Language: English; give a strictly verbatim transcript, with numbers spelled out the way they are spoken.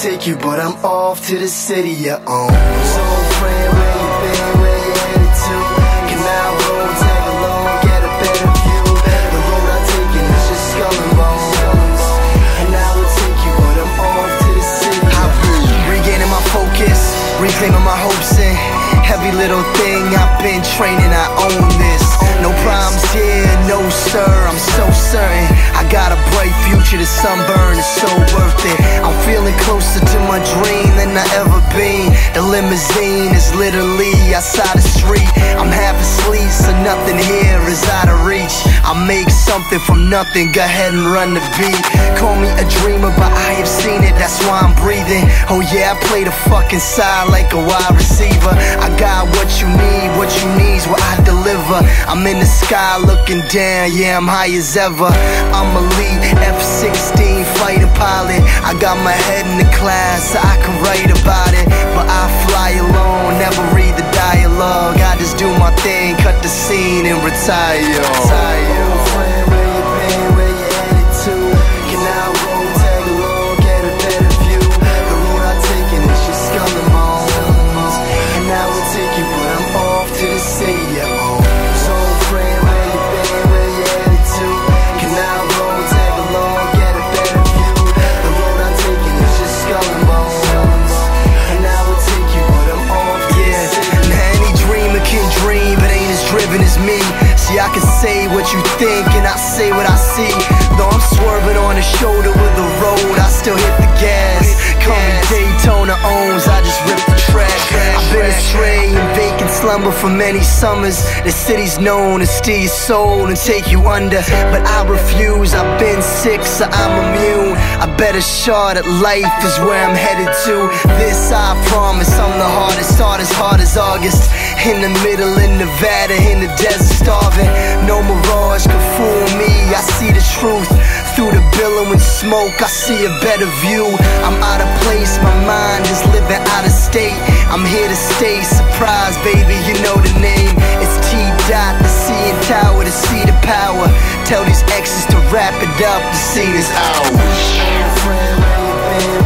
take you, but I'm off to the city you own. So friend, where you been, where you headed to? Canal Road, tag along, get a better view. The road I taken is just skull and bones, and I will take you, but I'm off to the city. I've been regaining my focus, reclaiming my hopes, and every little thing I've been training, I own this. No problems here, no sir, I'm so certain I got a bright future, the sunburn is so worth it. I'm feeling closer to my dream than I ever been. The limousine is literally outside the street. I'm half asleep, so nothing here is out of reach. I make something from nothing, go ahead and run the beat. Call me a dreamer, but I have seen it, that's why I'm breathing. Oh yeah, I play the fucking side like a wide receiver. I got what you need, what you need's what I deliver. I'm in the sky looking down, yeah, I'm high as ever. I'm a lead F sixteen fighter pilot. I got my head in the clouds so I can write about it. But I fly alone, never read the dialogue. I just do my thing, cut the scene and retire. Retire. Old friend, where you been, where you headed to? Canal Road, tag along, get a better view. The road I taken is just skull and bones, and I will take you, but I'm off to the city you own. So friend, where you been, where you headed to? Canal Road, tag along, get a better view. The road I taken is just skull and bones, and I will take you, but I'm off to the city. Now any dreamer can dream, but ain't as driven as me. See, I can say what you think, and I say what I see. Though I'm swerving on the shoulder with the road, I still hit the gas. Call me Daytona owns, I just rip the track. I've been astray in vacant slumber for many summers. The city's known to steal your soul and take you under, but I refuse, I've been sick so I'm immune. A better shot at life is where I'm headed to. This I promise, I'm the hardest, hard as hard as August. In the middle in Nevada, in the desert starving. No mirage can fool me, I see the truth. Through the billowing smoke, I see a better view. I'm out of place, my mind is living out of state. I'm here to stay, surprise baby, you know the name. It's T-Dot, the C N Tower, to see the power. Tell these exes to wrap it up, the scene is ours. Friend, where you been?